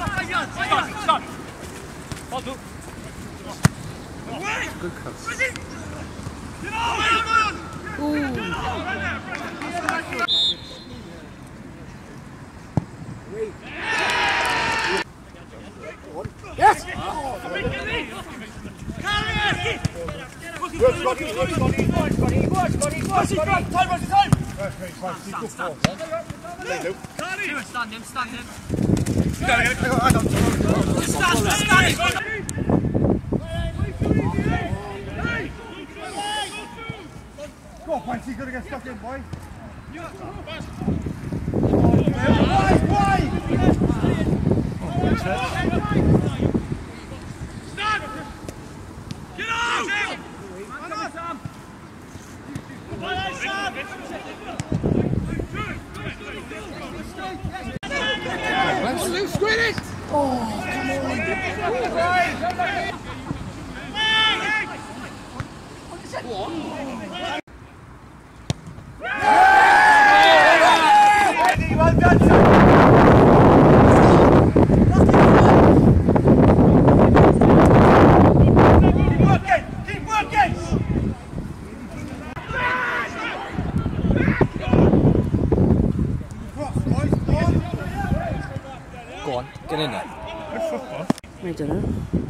Stop. Hold up. Good cross. Yes! Good, Scotty. Time. Stand him. Stand him. Go on, Pinty, you've got to get stuck in, boy. Wide! Stand! Get out! Let's squid it! Oh, come on! Well done, son. Keep working! Go on, get in there. Good football. I don't know.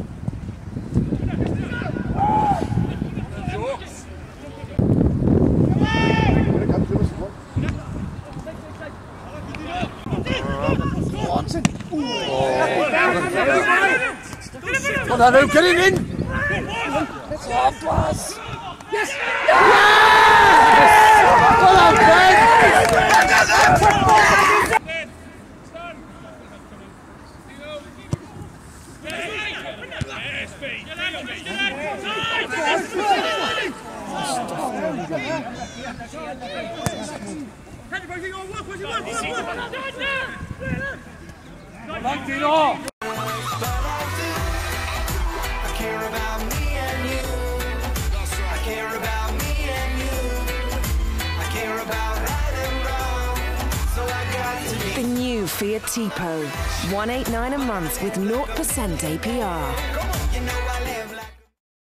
Well done, who? Get it in! Oh, plus! Yes! Yes! Well done, Ben! The new Fiat Tipo, 189 a month with 0% APR.